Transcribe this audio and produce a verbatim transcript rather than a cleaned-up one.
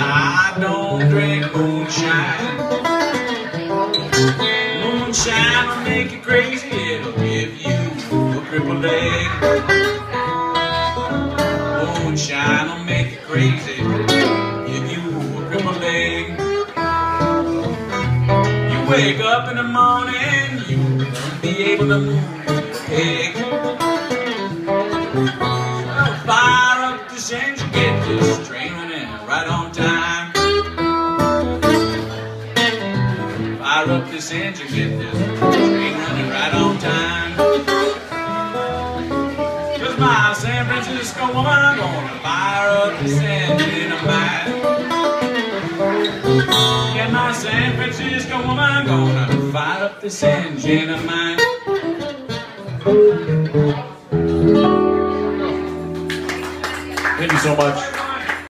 I don't drink moonshine. Moonshine will make you crazy, it'll give you a crippled leg. Moonshine will make you crazy, give you a crippled leg. You wake up in the morning, you won't be able to move your peg. So fire up this engine, get this train running right on time. Fire up this engine, get this train running right on time. Cause my San Francisco woman gonna fire up this engine of mine. Yeah, my San Francisco woman gonna fire up this engine of mine. Thank you so much.